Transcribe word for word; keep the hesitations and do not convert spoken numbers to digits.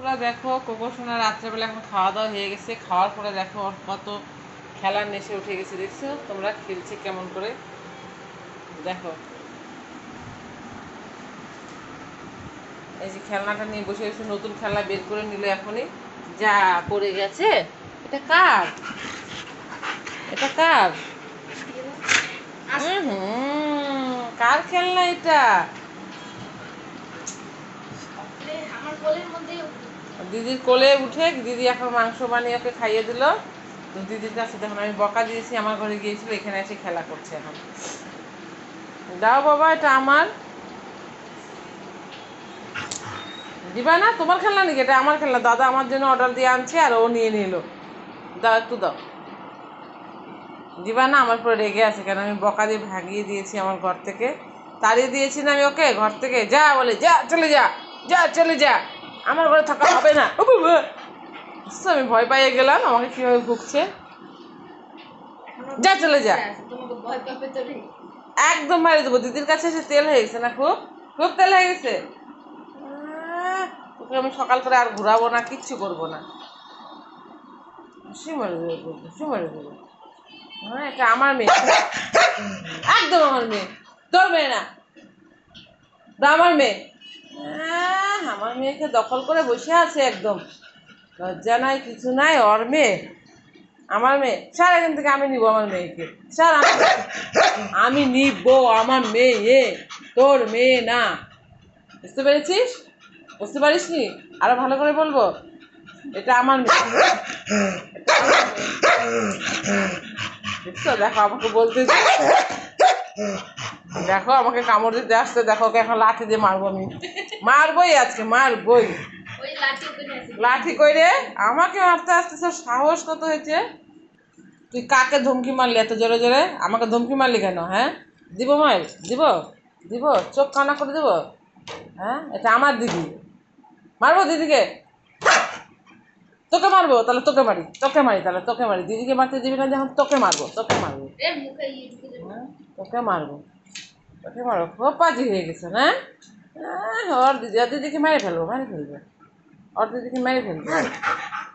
বন্ধুরা দেখো কোকো সোনা রাত্রেবেলা এখন খাওয়া দাওয়া হয়ে গেছে। খাওয়ার পরে দেখো ওর কত খেলার নেশে উঠে গেছে, দেখছো তোমরা খেলছে কেমন করে। দেখো এই যে খেলনাটা নিয়ে বসে গেছে, নতুন খেলনা বের করে নিল এখনই। যা পড়ে গেছে। এটা কার? এটা কার? হুম কার খেলনা এটা? দিদির কোলে উঠে দিদি এখন মাংস বানিয়ে ওকে খাইয়ে দিল। তো দিদির কাছে দেখুন আমি বকা দিয়েছি, আমার ঘরে গিয়েছিল, এখানে এসে খেলা করছে এখন। দাও বাবা, এটা আমার। দিবা না? তোমার খেলনা নাকি? এটা আমার খেলনা, দাদা আমার জন্য অর্ডার দিয়ে আনছে আর ও নিয়ে নিল। দাও একটু দাও। দিবা না? আমার পরে রেগে আছে কেন? আমি বকা দিয়ে ভাগিয়ে দিয়েছি আমার ঘর থেকে, তাড়িয়ে দিয়েছি না আমি ওকে ঘর থেকে। যা বলে যা, চলে যা, যা চলে যা, আমার ঘরে থাকা হবে না। আমি ভয় পাইয়ে গেলাম, আমাকে কিভাবে ভুগছে। যা চলে যা, একদম মারি দেবো। দিদির কাছে এসে তেল হয়ে গেছে না? খুব খুব তেল হয়ে গেছে। তোকে আমি সকাল করে আর ঘুরাবো না, কিচ্ছু করবো না। সে মারি দেবো, সে মারি দেবো। হ্যাঁ এটা আমার মেয়ে, একদম আমার মেয়ে। তোর মেয়ে না, আমার মেয়ে। আমার মেয়েকে দখল করে বসে আছে একদম, লজ্জা নাই কিছু নাই। ওর মেয়ে, আমার মেয়ে। স্যার এখান থেকে, আমি নিবো আমার মেয়েকে। স্যার আমি নিবো আমার মেয়ে, তোর মেয়ে না। বুঝতে পেরেছিস? বুঝতে পারিস নি? আরো ভালো করে বলবো, এটা আমার মেয়ে। বুঝছো? দেখো আমাকে বলতে, দেখো আমাকে কামড় দিতে আসতে, দেখো ওকে এখন লাঠি দিয়ে মারবো আমি। মারবই আজকে, মারবই। লাঠি কইরে আমাকে মারতে আসতেছে, সাহস কত হয়েছে? তুই কাকে ধমকি মারলি এত জোরে জোরে? আমাকে ধমকি মারলি কেন? হ্যাঁ দিব মাইল, দিব দিব, চোখ কানা করে দেবো? হ্যাঁ এটা আমার দিদি, মারবো দিদিকে? তোকে মারবো তাহলে, তোকে মারি, তোকে মারি তাহলে, তোকে মারি। দিদিকে মারতে দিবি না যখন, তোকে মারবো, তোকে মারবো, তোকে মারবো, তোকে মারবো। খুব পাজি হয়ে গেছে না? ওর দিদি, ওর দিদিকে মেরে ফেলবো, মেরে ফেলবো, ওর দিদিকে মেরে ফেলবো।